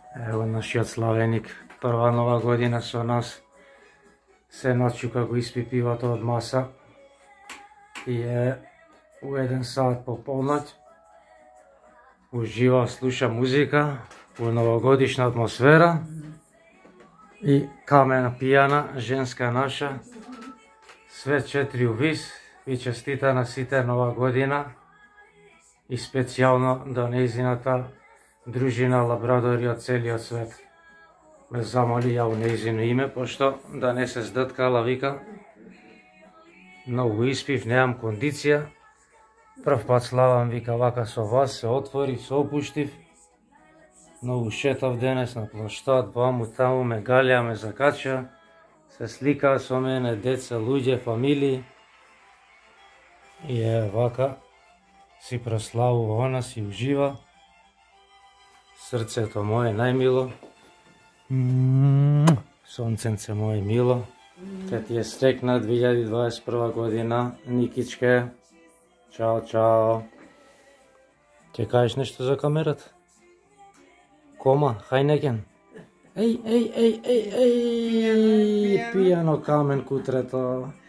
Evo našиот Славеник, прва нова година со нас. Се начу како испи пивото од маса и е у 1 сат по полноќ. Ужива, слуша музика во новогодишна атмосфера и камена пијана, женска наша. Све 4 увис и честита на сите нова година и специјално до нејзината дружина лабрадори од целиот свет. Ме замоли ја у нејзино име, пошто да не се здткала, вика, многу испив, немам кондиција. Прв пат славам, вика, вака со вас, се отворив, се опуштив. Многу шетав денес на плоштад, ваму таму ме галја, ме закача, се сликаа со мене, деца, луѓе, фамилии. И е вака, си прославува, си ужива. Срцето моје најмило, сонценце моје мило, ке ти е срекна 2021 година, Никичке, чао, чао. Ќе кажеш нешто за камерата? Кома, Хајнекен? Еј, пијано камен кутрето.